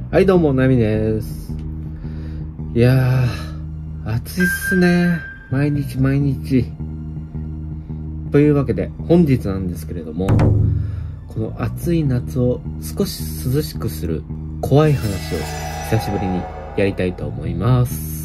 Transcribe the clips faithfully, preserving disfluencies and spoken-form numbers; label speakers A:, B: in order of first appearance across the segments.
A: はい、どうも、なみです。いやー、暑いっすね。毎日毎日。というわけで、本日なんですけれども、この暑い夏を少し涼しくする怖い話を久しぶりにやりたいと思います。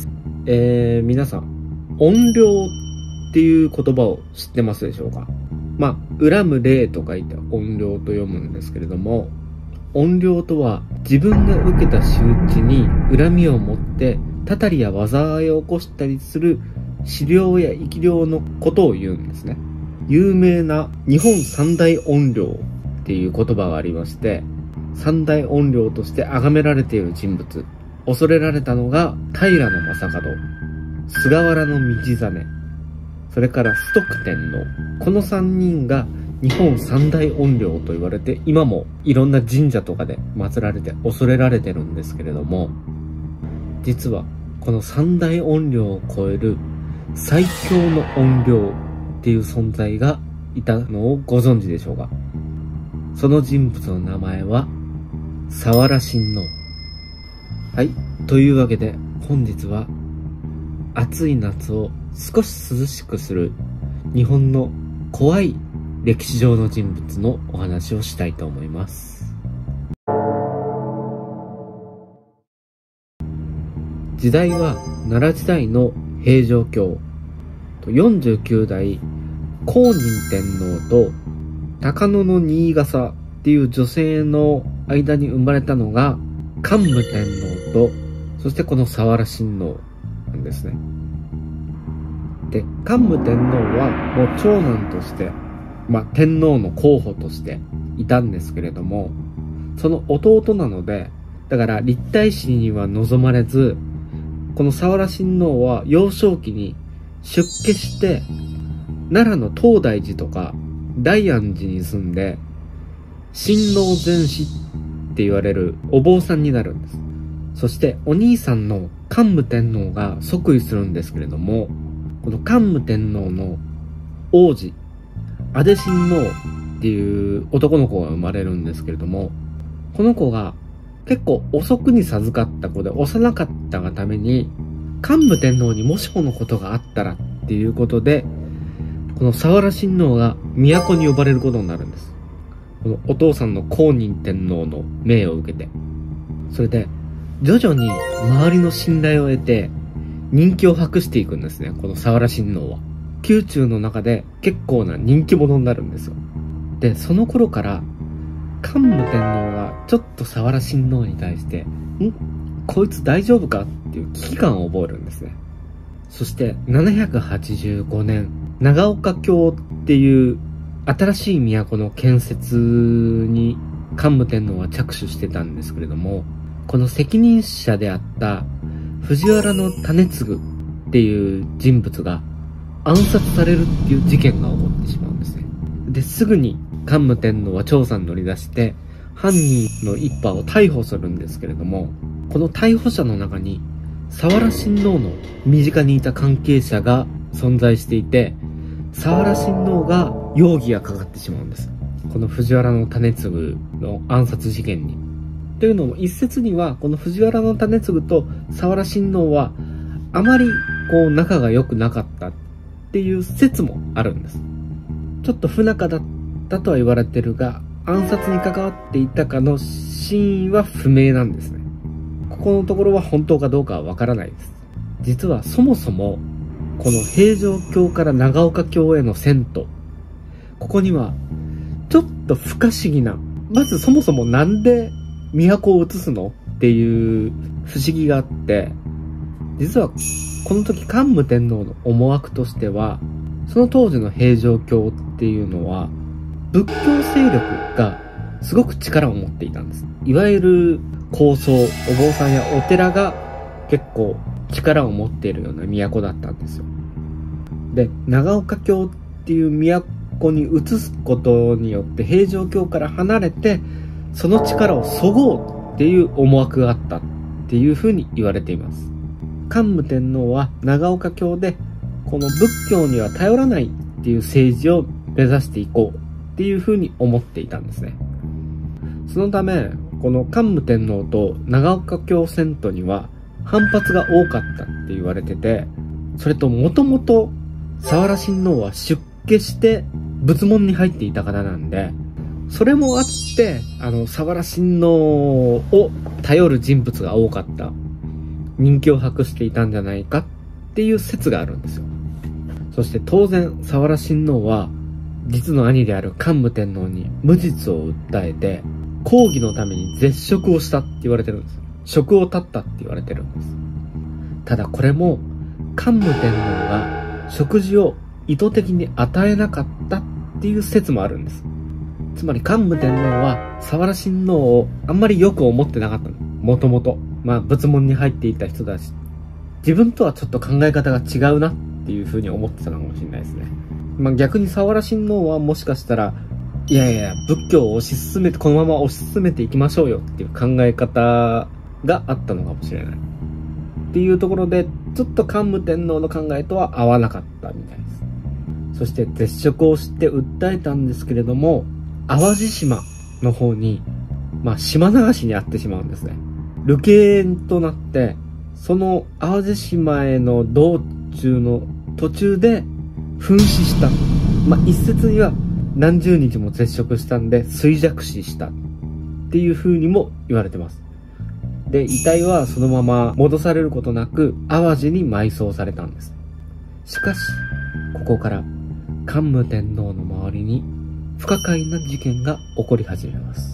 A: えー、皆さん、怨霊っていう言葉を知ってますでしょうか？まあ、恨む霊と書いて怨霊と読むんですけれども、怨霊とは自分が受けた仕打ちに恨みを持ってたたりや災いを起こしたりする死霊や生き霊のことを言うんですね。有名な日本三大怨霊っていう言葉がありまして、三大怨霊として崇められている人物、恐れられたのが平将門、菅原道真、それから崇徳天皇。この三人が日本三大怨霊と言われて、今もいろんな神社とかで祀られて恐れられてるんですけれども、実はこの三大怨霊を超える最強の怨霊っていう存在がいたのをご存知でしょうか？その人物の名前は佐原親王。はい、というわけで本日は暑い夏を少し涼しくする日本の怖い歴史上の人物のお話をしたいと思います。時代は奈良時代の平城京。よんじゅうきゅうだい公認天皇と高野の新笠っていう女性の間に生まれたのが桓武天皇と、そしてこの佐原親王なんですね。で、桓武天皇はもう長男として、まあ、天皇の候補としていたんですけれども、その弟なので、だから立体死には望まれず、この佐原親王は幼少期に出家して、奈良の東大寺とか大安寺に住んで、親王禅師って言われるお坊さんになるんです。そしてお兄さんの桓武天皇が即位するんですけれども、この桓武天皇の王子、阿出親王っていう男の子が生まれるんですけれども、この子が結構遅くに授かった子で幼かったがために、桓武天皇にもしものことがあったらっていうことで、この佐原親王が都に呼ばれることになるんです。このお父さんの公認天皇の命を受けて。それで徐々に周りの信頼を得て人気を博していくんですね、この佐原親王は。宮中の中で結構な人気者になるんですよ。で、その頃から桓武天皇がちょっと佐原親王に対してんこいつ大丈夫かっていう危機感を覚えるんですね。そしてななひゃくはちじゅうごねん、長岡京っていう新しい都の建設に桓武天皇は着手してたんですけれども、この責任者であった藤原種継っていう人物が暗殺されるっていう事件が起こってしまうんですね。で、すぐに桓武天皇は調査に乗り出して犯人の一派を逮捕するんですけれども、この逮捕者の中に佐原親王の身近にいた関係者が存在していて、佐原親王が容疑がかかってしまうんです。この藤原種継の暗殺事件に。というのも一説にはこの藤原種継と佐原親王はあまりこう仲が良くなかったっていう説もあるんです。ちょっと不仲だったとは言われてるが、暗殺に関わっていたかの真意は不明なんですね。ここのところは本当かどうかはわからないです。実はそもそもこの平城京から長岡京への遷都、ここにはちょっと不可思議な、まずそもそもなんで都を移すのっていう不思議があって、実はこの時桓武天皇の思惑としては、その当時の平城京っていうのは仏教勢力がすごく力を持っていたんです。いわゆる高僧、お坊さんやお寺が結構力を持っているような都だったんですよ。で、長岡京っていう都に移すことによって平城京から離れてその力を削ごうっていう思惑があったっていうふうに言われています。桓武天皇は長岡京でこの仏教には頼らないっていう政治を目指していこうっていうふうに思っていたんですね。そのためこの桓武天皇と長岡京遷都には反発が多かったって言われてて、それともともと佐原親王は出家して仏門に入っていた方なんで、それもあってあの佐原親王を頼る人物が多かった、人気を博していたんじゃないかっていう説があるんですよ。そして当然佐原親王は実の兄である桓武天皇に無実を訴えて抗議のために絶食をしたって言われてるんです。食を絶ったって言われてるんです。ただこれも桓武天皇が食事を意図的に与えなかったっていう説もあるんです。つまり桓武天皇は佐原親王をあんまりよく思ってなかったの。もともとまあ仏門に入っていた人だし、自分とはちょっと考え方が違うなっていう風に思ってたのかもしれないですね。まあ逆に佐原親王はもしかしたら、いやいや仏教を推し進めてこのまま推し進めていきましょうよっていう考え方があったのかもしれないっていうところで、ちょっと桓武天皇の考えとは合わなかったみたいです。そして絶食をして訴えたんですけれども、淡路島の方にまあ島流しにあってしまうんですね。流刑となって、その淡路島への道中の途中で紛死した。まあ一説には何十日も絶食したんで衰弱死したっていう風にも言われてます。で、遺体はそのまま戻されることなく淡路に埋葬されたんです。しかしここから桓武天皇の周りに不可解な事件が起こり始めます。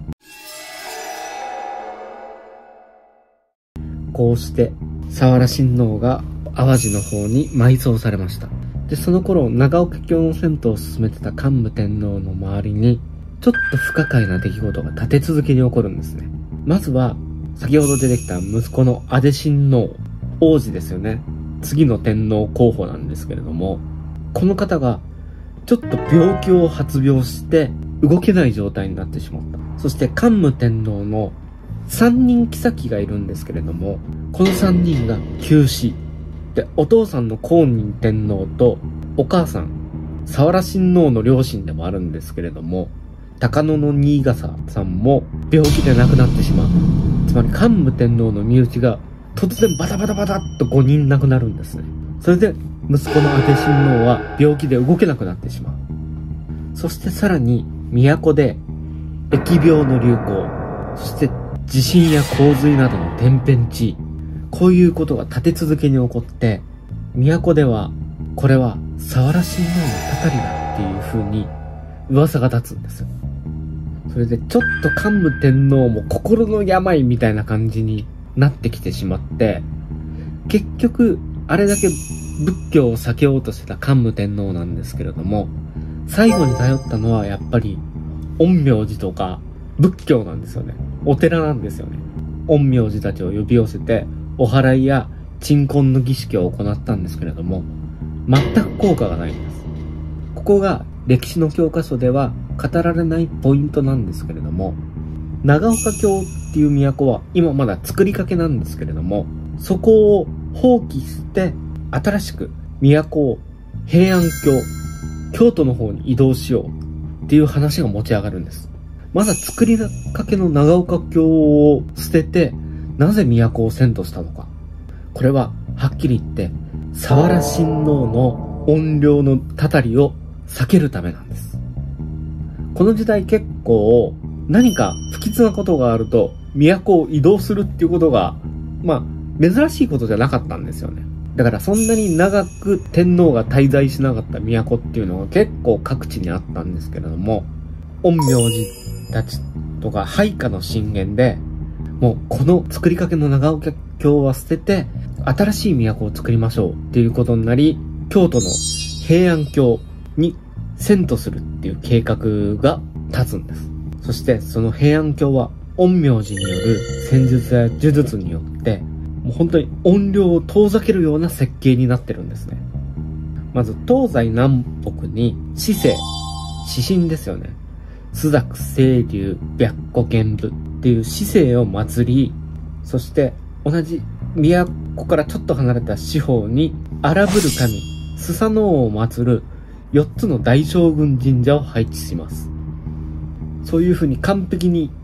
A: こうして佐原親王が淡路の方に埋葬されました。で、その頃長岡京の遷都を進めてた桓武天皇の周りにちょっと不可解な出来事が立て続けに起こるんですね。まずは先ほど出てきた息子の阿出親王、王子ですよね。次の天皇候補なんですけれども、この方がちょっと病気を発病して動けない状態になってしまった。そして桓武天皇のさんにん妃がいるんですけれども、このさんにんが急死で、お父さんの光仁天皇とお母さん佐原親王の両親でもあるんですけれども、高野の新笠さんも病気で亡くなってしまう。つまり桓武天皇の身内が突然バタバタバタっとごにん亡くなるんですね。それで息子の阿出親王は病気で動けなくなってしまう。そしてさらに都で疫病の流行、そして地震や洪水などの天変地異、こういうことが立て続けに起こって、都ではこれは佐原親王のたたりだっていう風に噂が立つんですよ。それでちょっと桓武天皇も心の病みたいな感じになってきてしまって、結局あれだけ仏教を避けようとしてた桓武天皇なんですけれども、最後に頼ったのはやっぱり陰陽師とか仏教なんですよね。お寺なんですよね。陰陽師たちを呼び寄せてお祓いや鎮魂の儀式を行ったんですけれども、全く効果がないんです。ここが歴史の教科書では語られないポイントなんですけれども、長岡京っていう都は今まだ作りかけなんですけれども、そこを放棄して新しく都を平安京、京都の方に移動しようっていう話が持ち上がるんです。まだ作りかけの長岡京を捨てて、なぜ都を遷都したのか。これははっきり言って佐原親王の怨霊のたたりを避けるためなんです。この時代結構何か不吉なことがあると都を移動するっていうことがまあ珍しいことじゃなかったんですよね。だからそんなに長く天皇が滞在しなかった都っていうのが結構各地にあったんですけれども、陰陽師たちとか配下の進言でもうこの作りかけの長岡京は捨てて新しい都を作りましょうっていうことになり、京都の平安京に遷都するっていう計画が立つんです。そしてその平安京は陰陽師による戦術や呪術によってもう本当に怨霊を遠ざけるような設計になってるんですね。まず東西南北に四聖、四神ですよね。朱雀、青龍、白虎、玄武っていう四聖を祀り、そして同じ都からちょっと離れた四方に荒ぶる神、スサノオを祀るよっつの大将軍神社を配置します。そういう風に完璧に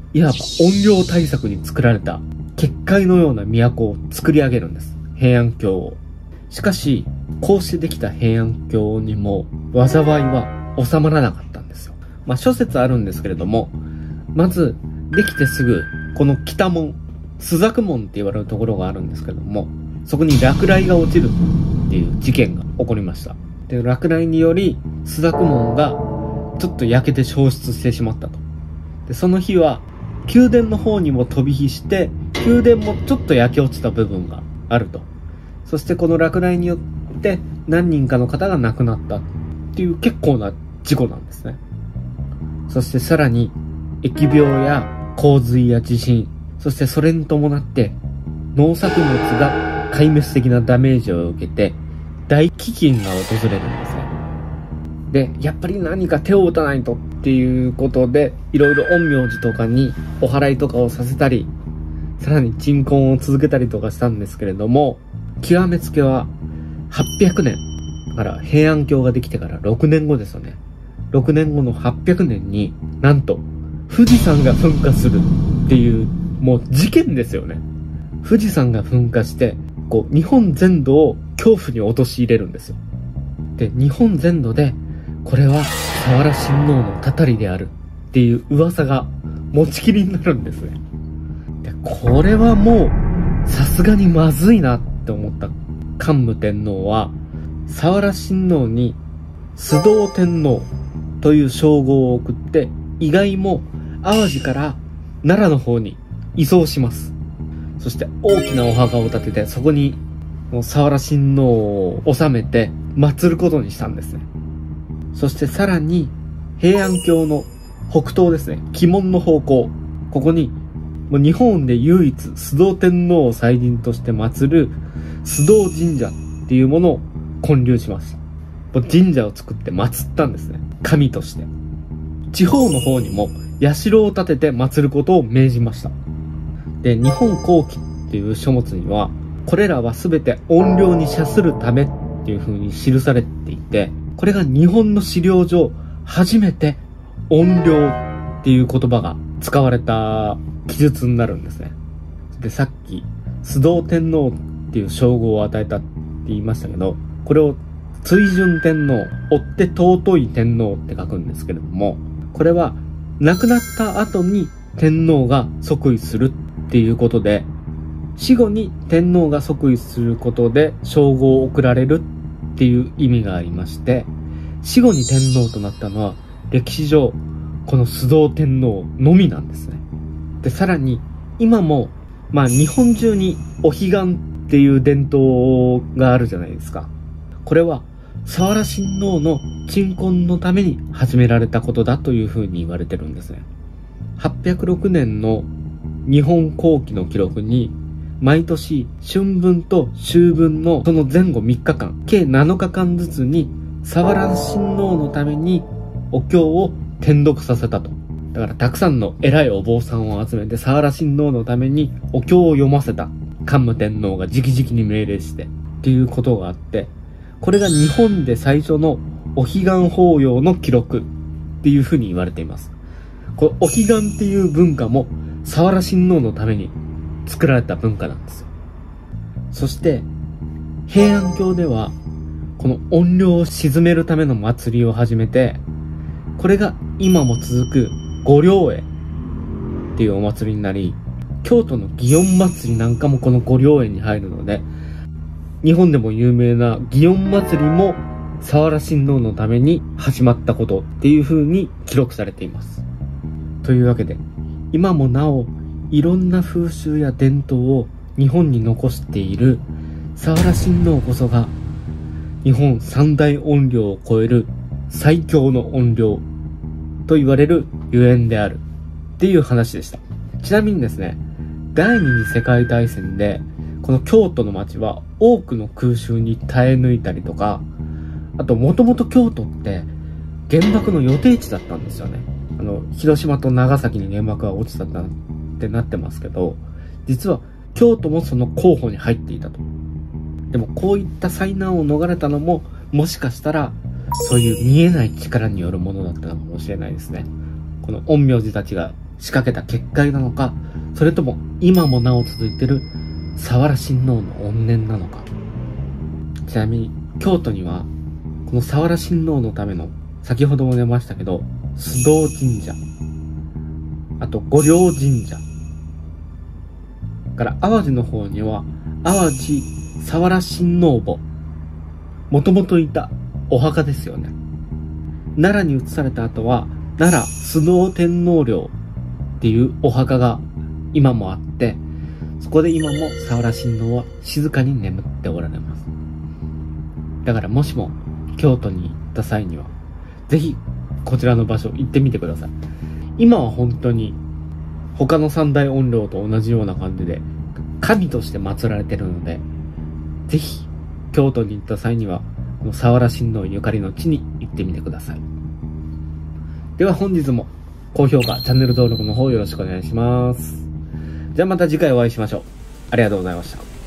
A: いわば怨霊対策に作られた結界のような都を作り上げるんです。平安京を。しかし、こうしてできた平安京にも災いは収まらなかったんですよ。まあ諸説あるんですけれども、まず、できてすぐ、この北門、朱雀門って言われるところがあるんですけれども、そこに落雷が落ちるっていう事件が起こりました。で、落雷により、朱雀門がちょっと焼けて消失してしまったと。で、その日は、宮殿の方にも飛び火して、宮殿もちょっと焼け落ちた部分があると。そしてこの落雷によって何人かの方が亡くなったっていう結構な事故なんですね。そしてさらに、疫病や洪水や地震、そしてそれに伴って農作物が壊滅的なダメージを受けて大飢饉が訪れるんですね。で、やっぱり何か手を打たないとっていうことで、いろいろ陰陽師とかにお祓いとかをさせたり、さらに鎮魂を続けたりとかしたんですけれども、極めつけははっぴゃくねん、だから平安京ができてからろくねんごですよね。ろくねんごのはっぴゃくねんになんと富士山が噴火するっていう、もう事件ですよね。富士山が噴火して、こう、日本全土を恐怖に陥れるんですよ。で、日本全土で、これは佐原親王のたたりであるっていう噂が持ちきりになるんですね。で、これはもう、さすがにまずいなって思った桓武天皇は、佐原親王に、須藤天皇という称号を送って、意外も淡路から奈良の方に移送します。そして大きなお墓を建てて、そこにもう佐原親王を収めて祀ることにしたんですね。そしてさらに平安京の北東ですね、鬼門の方向、ここにもう日本で唯一須藤天皇を祭神として祀る須藤神社っていうものを建立しました。神社を作って祀ったんですね、神として。地方の方にも社を建てて祀ることを命じました。で、日本後期っていう書物には、これらは全て怨霊に謝するためっていう風に記されていて、これが日本の資料上初めて怨霊っていう言葉が使われた記述になるんですね。で、さっき須藤天皇っていう称号を与えたって言いましたけど、これを追順天皇、追って尊い天皇って書くんですけれども、これは亡くなった後に天皇が即位するっていうことで、死後に天皇が即位することで称号を贈られるっていう意味がありまして、死後に天皇となったのは歴史上この須藤天皇のみなんですね。で、さらに今もまあ日本中にお彼岸っていう伝統があるじゃないですか。これは佐原親王の鎮魂のために始められたことだというふうに言われてるんですね。はっぴゃくろくねんの日本後期の記録に、毎年春分と秋分のその前後みっかかん、計なのかかんずつに佐原親王のためにお経を転読させたと。だからたくさんの偉いお坊さんを集めて佐原親王のためにお経を読ませた。桓武天皇が直々に命令してっていうことがあって、これが日本で最初のお彼岸法要の記録っていうふうに言われています。このお彼岸っていう文化も佐原親王のために作られた文化なんですよ。そして平安京ではこの怨霊を鎮めるための祭りを始めて、これが今も続く御霊会っていうお祭りになり、京都の祇園祭りなんかもこの御霊会に入るので、日本でも有名な祇園祭りも佐原親王のために始まったことっていう風に記録されています。というわけで、今もなおいろんな風習や伝統を日本に残している佐原親王こそが日本三大怨霊を超える最強の怨霊と言われるゆえんであるっていう話でした。ちなみにですね、第二次世界大戦でこの京都の町は多くの空襲に耐え抜いたりとか、あともともと京都って原爆の予定地だったんですよね。あの広島と長崎に原爆が落ちたってなってますけど、実は京都もその候補に入っていたと。でもこういった災難を逃れたのも、もしかしたらそういう見えない力によるものだったかもしれないですね。この陰陽師たちが仕掛けた結界なのか、それとも今もなお続いてる佐原親王の怨念なのか。ちなみに京都にはこの佐原親王のための、先ほども出ましたけど、須藤神社、あと五稜神社から淡路の方には淡路佐原親王墓、もともといたお墓ですよね。奈良に移された後は奈良須藤天皇陵っていうお墓が今もあって、そこで今も佐原親王は静かに眠っておられます。だからもしも京都に行った際にはぜひこちらの場所行ってみてください。今は本当に他の三大怨霊と同じような感じで神として祀られてるので、ぜひ京都に行った際にはこの佐原親王ゆかりの地に行ってみてください。では本日も高評価、チャンネル登録の方よろしくお願いします。じゃあまた次回お会いしましょう。ありがとうございました。